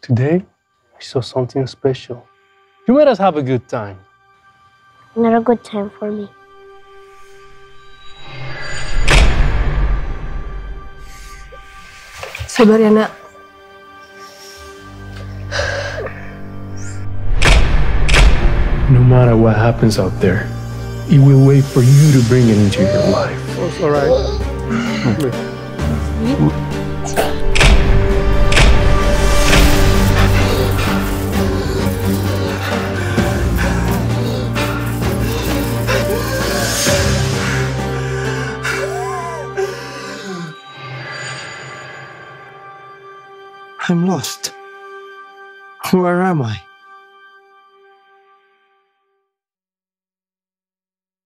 Today, I saw something special. You made us have a good time. Not a good time for me. Sabar ya, Nak. No matter what happens out there, it will wait for you to bring it into your life. Oh, it's all right. I'm lost. Where am I?